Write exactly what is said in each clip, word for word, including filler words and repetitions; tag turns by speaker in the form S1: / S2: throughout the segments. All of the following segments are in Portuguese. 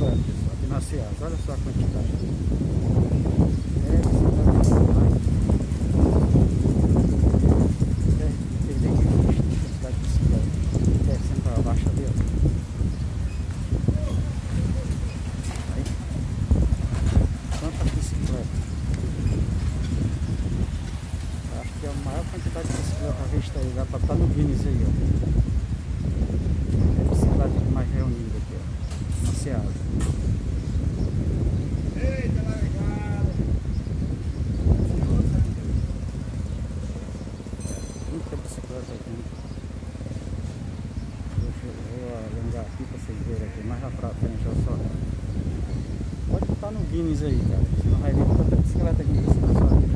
S1: bicicleta, pessoal, aqui na Ceasa. Olha só a quantidade. É bicicleta demais. Vocês veem que quantidade de bicicleta descendo para baixo ali, ó. Aí. Quanta bicicleta. Acho que é a maior quantidade de bicicleta vista aí. Dá para estar no Guinness aí, ó. Mais reunida aqui, ó, na Ceasa.
S2: Eita, largada!
S1: Muita bicicleta aqui. Deixa eu vou alongar aqui pra vocês verem aqui, mais lá pra frente, olha só. Pode estar no Guinness aí, cara. Você não vai ver tanta bicicleta aqui na sua vida.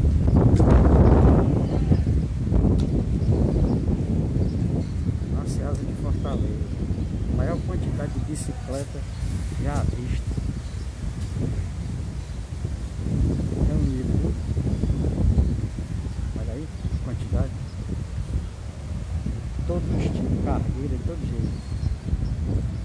S1: Na Ceasa de Fortaleza. Maior quantidade de bicicleta já vista. É um nível. Olha aí, quantidade. Todos os tipos, cargueira, de todo jeito.